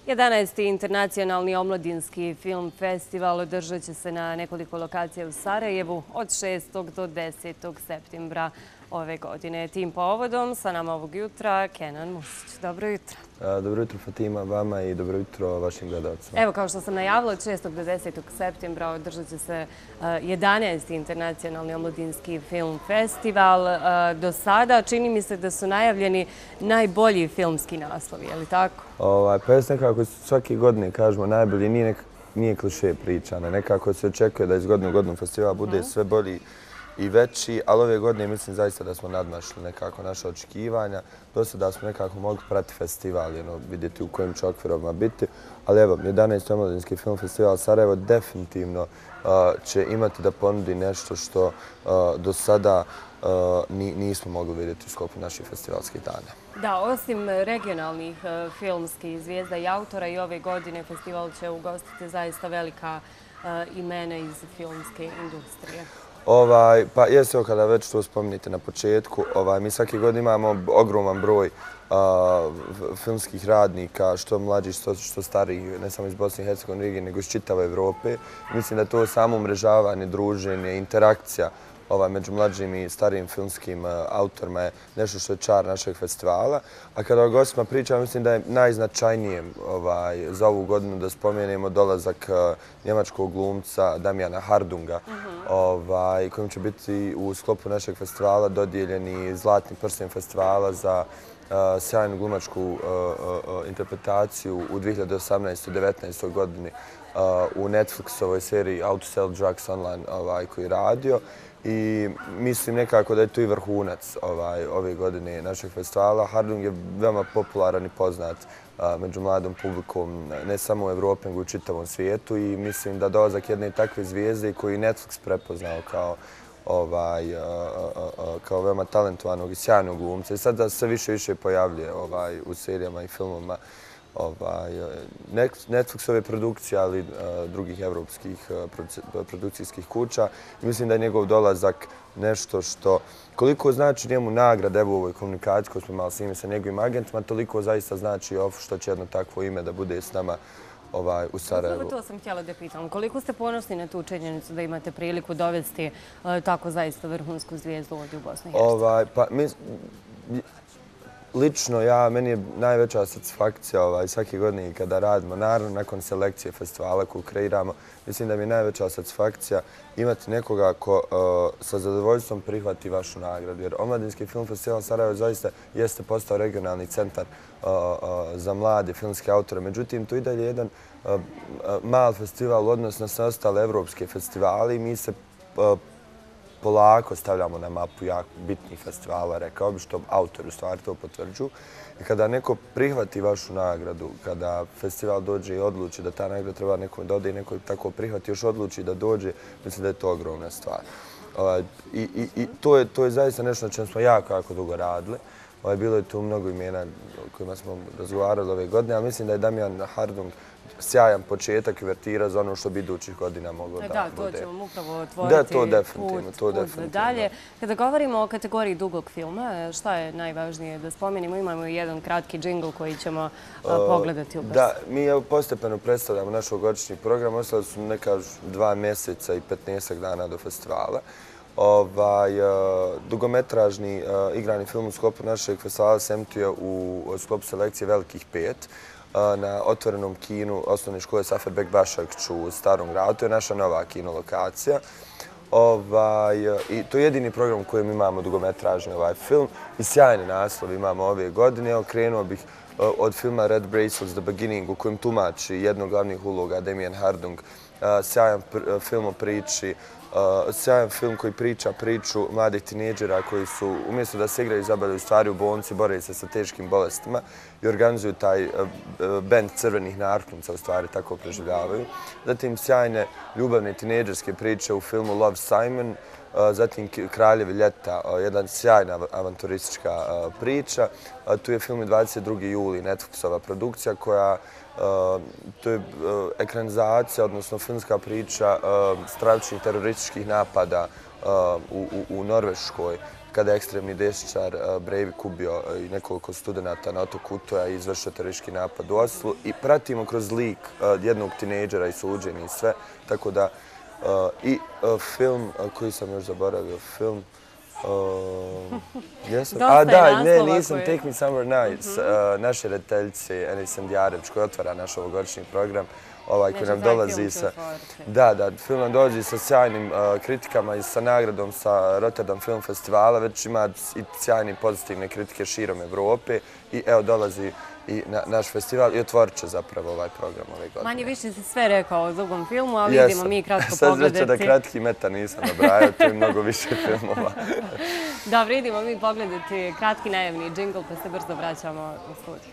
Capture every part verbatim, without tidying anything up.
jedanaesti. internacionalni omladinski film festival održat će se na nekoliko lokacija u Sarajevu od šestog do desetog septembra ove godine. Tim povodom sa nama ovog jutra Kenan Musić. Dobro jutro. Dobro jutro Fatima, vama i dobro jutro vašim gledalcima. Evo, kao što sam najavila, od šestog do desetog septembra održat će se jedanaesti. internacionalni omladinski film festival. Do sada čini mi se da su najavljeni najbolji filmski naslovi, je li tako? Pa jes nekako svake godine kažemo najbolji, nije kliše pričane. Nekako se očekuje da iz godine u godinu festival bude sve bolji i veći, ali ove godine mislim zaista da smo nadmašili nekako naše očekivanja. Do sada smo nekako mogli pratiti festival, vidjeti u kojim će okvirovima biti. Ali evo, jedanaesti. omladinski film festival Sarajevo definitivno će imati da ponudi nešto što do sada nismo mogli vidjeti u sklopu naših festivalskih dana. Da, osim regionalnih filmskih zvijezda i autora, i ove godine festival će ugostiti zaista velika imena iz filmske industrije. Pa jeste, kada već to spominjete na početku, mi svake godine imamo ogroman broj filmskih radnika, što mlađih, što starijih, ne samo iz Bosne i Hercegovine regije, nego iz čitave Evrope. Mislim da je to samo umrežavanje, druženje, interakcija među mlađim i starijim filmskim autorima je nešto što je čar našeg festivala. A kada o gostima pričam, mislim da je najznačajnije za ovu godinu da spomenemo dolazak njemačkog glumca Damjana Hardunga, kojim će biti u sklopu našeg festivala dodijeljeni Zlatni prsten festivala za sjajnu glumačku interpretaciju u dvije hiljade osamnaestoj. i devetnaestoj. godini u Netflixovoj seriji How to Sell Drugs Online koji je radio. I mislim nekako da je to i vrhunac ove godine našeg festivala. Hardung je veoma popularan i poznat među mladom publikom, ne samo u Evropi, nego i u čitavom svijetu. I mislim da dolazak jedne takve zvijezde koju je Netflix prepoznao kao veoma talentovanog i sjajnog glumca. I sada se više i više pojavljuje u serijama i filmovima Netflixove produkcije, ali i drugih evropskih produkcijskih kuća. Mislim da je njegov dolazak nešto što, koliko znači njemu nagrada u ovoj komunikaciji koju smo imali s njim, sa njegovim agentima, toliko zaista znači što će jedno takvo ime da bude s nama u Sarajevu. To sam htjela da pitam. Koliko ste ponosni na tu činjenicu da imate priliku dovesti tako zaista vrhunsku zvijezdu ovdje u Bosni i Hercegovini? Lično, ja, meni je najveća satisfakcija svake godine kada radimo, naravno nakon selekcije festivala koju kreiramo, mislim da mi je najveća satisfakcija imati nekoga ko sa zadovoljstvom prihvati vašu nagradu. Jer Omladinski film festival Sarajevo zaista jeste postao regionalni centar za mlade filmske autore. Međutim, to i dalje jedan mal festival u odnosu na sve ostale evropske festivale i mi se polako stavljamo na mapu jako bitnih festivala, rekao bi, što autori u stvari to potvrđuju. I kada neko prihvati vašu nagradu, kada festival dođe i odluči da ta nagrada treba nekome da ode i neko tako prihvati još odluči da dođe, mislim da je to ogromna stvar. I to je zaista nešto na čem smo jako, jako dugo radili. Bilo je tu mnogo imena o kojima smo razgovarali ove godine, ali mislim da je Damjan Hardung sjajan početak i uvertira za ono što bi idućih godina moglo da bude. Da, to ćemo upravo otvoriti put dalje. Kada govorimo o kategoriji dugog filma, šta je najvažnije da spomenimo? Imamo jedan kratki džingl koji ćemo pogledati ubrzo. Da, mi postepeno predstavljamo naš ovogodišnji program. Ostali su neka dva mjeseca i petnaestak dana do festivala. Dugometražni igrani film u sklopu našeg festivala se emituje u sklopu selekcije Velikih pet na otvorenom kinu osnovne škole Safer Bekbašagić u Starom gradu. To je naša nova kino lokacija. I to je jedini program u kojem imamo dugometražni ovaj film i sjajni naslov imamo ove godine. Evo, krenuo bih od filma Red Bracelets The Beginning u kojem tumači jednog glavnih uloga Damjan Hardung. Sjajan film o priči, sjajan film koji priča priču mladih tinejdžera koji su, umjesto da se igraju, zabavljaju stvari u bolnici, bore se sa teškim bolestima i organizuju taj bend crvenih narkomca, u stvari tako preživljavaju. Zatim sjajne ljubavne tinejdžerske priče u filmu Love, Simon, zatim Kraljevi ljeta, jedna sjajna avanturistička priča. Tu je film dvadeset drugi juli, Netflixova produkcija koja to je ekranizacija, odnosno filmska priča stravičnih terorističkih napada u Norveškoj kada je ekstremni desničar Breivik ubio i nekoliko studenata na otoku Utoja i izvršio teroristički napad u Oslu. I pratimo kroz lik jednog tinejdžera i suđenja i sve. Tako da i film, koji sam još zaboravio, film... A da, ne, nisam, Take Me Somewhere Nice, naše rediteljice Enis Endjarević koja otvara naš ovogodišnji program, koji nam dolazi sa... Da, da, film nam dolazi sa sjajnim kritikama i sa nagradom sa Rotterdam Film Festivala, već ima i sjajne pozitivne kritike širom Evrope i evo dolazi i naš festival i otvorit će zapravo ovaj program ove godine. Manje više si sve rekao o drugom filmu, ali idemo mi kratko pogledati. Sad da kratki metar nisam nabrajao, to je mnogo više filmova. Dobro, idemo mi pogledati kratki najavni džingl pa se brzo vraćamo u studiju.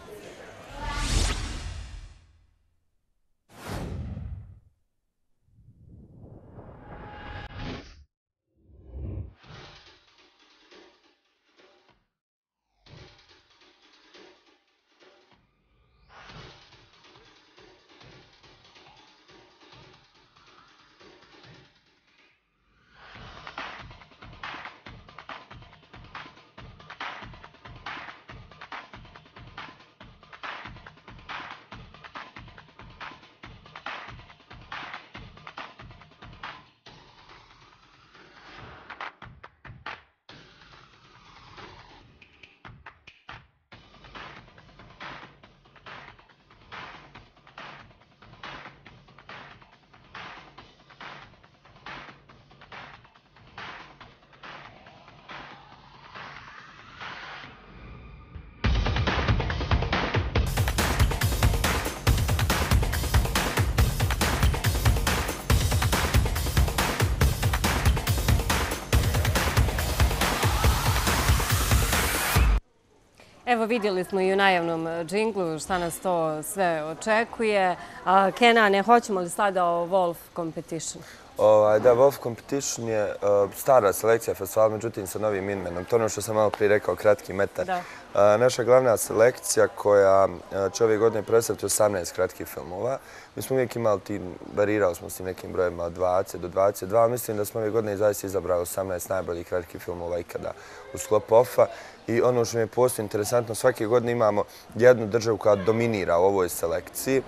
Evo vidjeli smo i u najavnom džinglu šta nas to sve očekuje. Kenan, ne hoćemo li sada o Wolf Competition? Da, Wolf Competition je stara selekcija festivala, međutim sa novim imenom. To je ono što sam malo prije rekao, kratki metar. Naša glavna selekcija koja će ove godine predstaviti osamnaest kratkih filmova. Mi smo uvijek imali tim, varirali smo s tim nekim brojima od dvadeset do dvadeset dva, ali mislim da smo ove godine zaista izabrali osamnaest najboljih kratkih filmova ikada u sklopu O F A. I ono što mi je posebno interesantno, svake godine imamo jednu državu koja dominira u ovoj selekciji.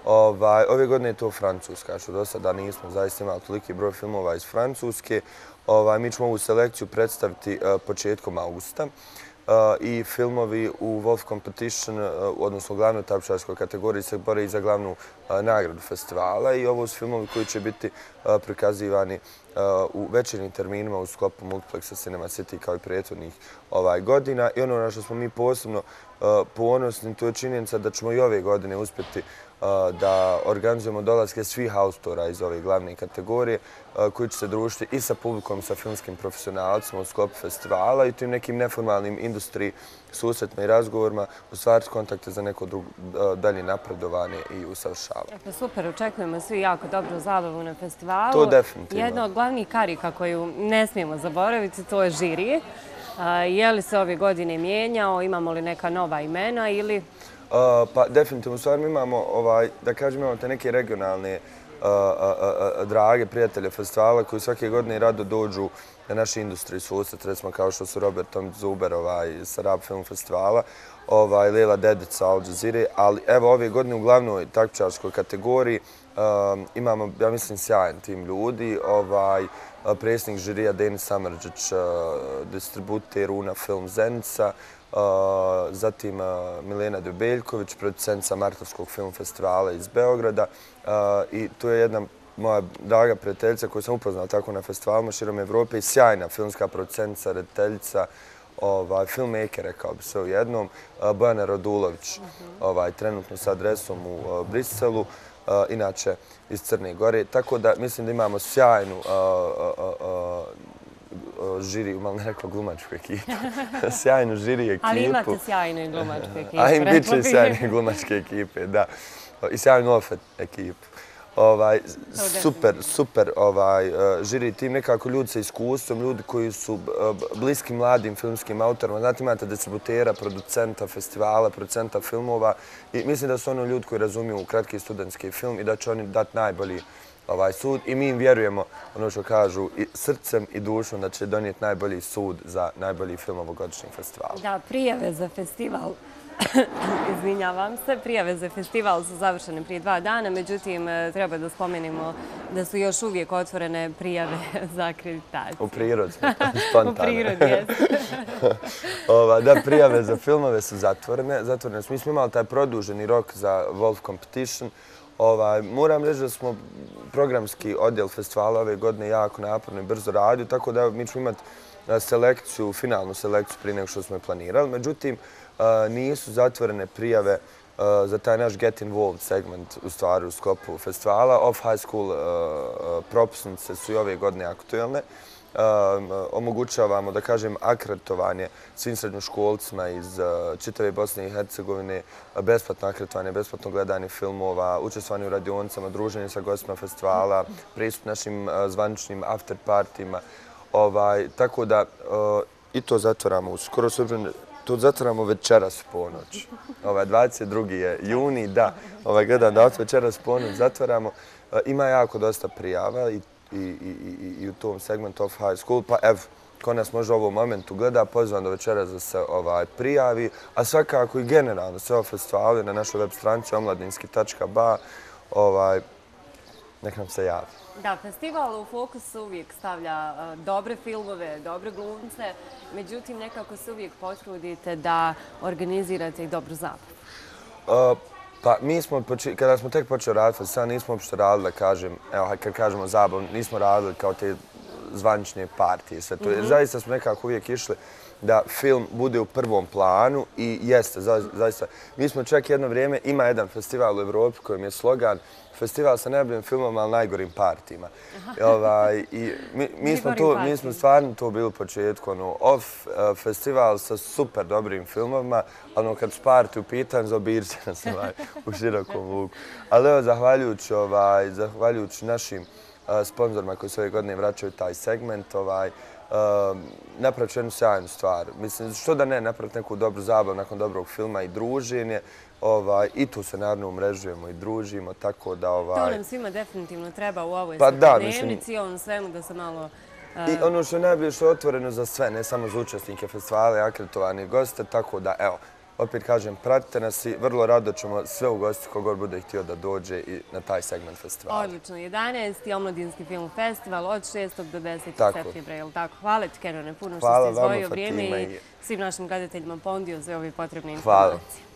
Ove godine je to Francuska, što do sada nismo zaista imali toliki broj filmova iz Francuske. Mi ćemo ovu selekciju predstaviti početkom augusta i filmovi u Wolf Competition, odnosno u glavnoj takmičarskoj kategoriji, se bore i za glavnu nagradu festivala i ovo su filmovi koji će biti prikazivani u večernjim terminima u sklopu Multiplexa Cinema City kao i prethodnih godina. I ono na što smo mi posebno ponosni, to je činjenica da ćemo i ove godine uspjeti da organizujemo dolaske svih autora iz ove glavne kategorije koji će se družiti i sa publikom, sa filmskim profesionalcima u sklopu festivala i tim nekim neformalnim industriji susretima i razgovorima ostvariti kontakte za neko dalje napredovanje i usavršavanje. Super, očekujemo svi jako dobru zabavu na festivalu. To definitivno. Jedna od glavnih karika koju ne smijemo zaboraviti, to je žiri. Je li se ove godine mijenjao, imamo li neka nova imena ili... Pa definitivno, u stvari mi imamo, da kažem, imamo te neke regionalne drage prijatelje festivala koji svake godine rado dođu na naše industrije susret, recimo kao što su Robert Tom Zuber sa Rab Film Festivala, Lela Dedica Al Jazeera, ali evo ove godine u glavnoj takmičarskoj kategoriji imamo, ja mislim, sjajan tim ljudi. Predsjednik žirija Denis Samardžić, distributer Una Film Zenica, zatim Milena Debeljković, producentica Martovskog film festivala iz Beograda i tu je jedna moja draga prijateljica koju sam upoznala tako na festivalima širom Evrope i sjajna filmska producentica, rediteljica, filmmaker, rekao bi se u jednom, Bojana Radulović, trenutno sa adresom u Briselu, inače iz Crne Gore. Tako da mislim da imamo sjajnu žiri, malo ne rekao glumačku ekipu, sjajnu žiri ekipu. Ali imate sjajnu i glumačku ekipu. A im bit će sjajne glumačke ekipe, da. I sjajnu ofet ekipu. Super, super žiri tim, nekako ljudi sa iskustvom, ljudi koji su bliski mladim filmskim autorima. Znate, imate distributera, producenta festivala, producenta filmova i mislim da su ono ljudi koji razumiju kratki studentski film i da će oni dati najbolji ovaj sud i mi im vjerujemo, ono što kažu, i srcem i dušom da će donijeti najbolji sud za najbolji film ovogodišnjeg festivala. Da, prijave za festival, izvinjavam se, prijave za festival su završene prije dva dana, međutim, treba da spomenimo da su još uvijek otvorene prijave za akreditaciju. U prirodi, spontano. U prirodi, jeste. Da, prijave za filmove su zatvorene. Zatvorene su. Mi smo imali taj produženi rok za Wolf Competition. Moram reći da smo programski odjel festivala ove godine jako naporno i brzo radio, tako da mi ćemo imati selekciju, finalnu selekciju prije nego što smo je planirali. Međutim, nisu zatvorene prijave za taj naš Get Involved segment u stvari u sklopu festivala. Off High School propusnice su i ove godine aktuelne. Omogućavamo, da kažem, akreditovanje svim srednjoškolcima iz čitave Bosne i Hercegovine, besplatno akreditovanje, besplatno gledanje filmova, učestvovanje u radionicama, druženje sa gostima festivala, pristup našim zvaničnim after partijima. Tako da i to zatvaramo uskoro. To zatvaramo večeras ponoć. dvadeset drugi je juni, da. Gledam da večeras ponoć zatvaramo. Ima jako dosta prijava i u tom segmentu Off High School. Pa evo, ko nas može u ovom momentu gleda, pozivam do večeras da se prijavi. A svakako i generalno sve o festivalu na našoj web stranici omladinski tačka ba. Nek nam se javi. Da, festival u fokus uvijek stavlja dobre filmove, dobre glumce, međutim nekako se uvijek potrudite da organizirate i dobru zabavu. Pa mi smo, kada smo tek počeli raditi festival, nismo uopšte radili, da kažem, evo, kad kažemo zabavu, nismo radili kao te zvanične partije, sve to. Jer zaista smo nekako uvijek išli da film bude u prvom planu i jeste, zaista. Mi smo čak jedno vrijeme, ima jedan festival u Evropi kojem je slogan festival sa najboljim filmom, ali najgorim partijima. Mi smo stvarno to bili u početku, off festival sa super dobrim filmovima, ali kad su partije u pitanju, zaobiđe nas u širokom luku. Ali evo, zahvaljujući našim sponzorima koji se ove godine vraćaju taj segment, napraviti jednu sjajnu stvar. Mislim, što da ne, napraviti neku dobru zabavu nakon dobrog filma i druženje. I tu se naravno umrežujemo i družimo, tako da... To nam svima definitivno treba u ovoj svakodnevnici, ovom svemu da se malo... I ono što je najbolje što je otvoreno za sve, ne samo za učesnike festivala i akreditovane goste, tako da, evo, opet kažem, pratite nas i vrlo rado ćemo sve ugostiti kogod bude htio da dođe i na taj segment festivala. Odlično, jedanaesti Omladinski film festival od šestog do desetog septembra, je li tako? Hvala ti, Kenone, puno što si izdvojio vrijeme i svim našim gledateljima pondio sve ove potrebne informacije.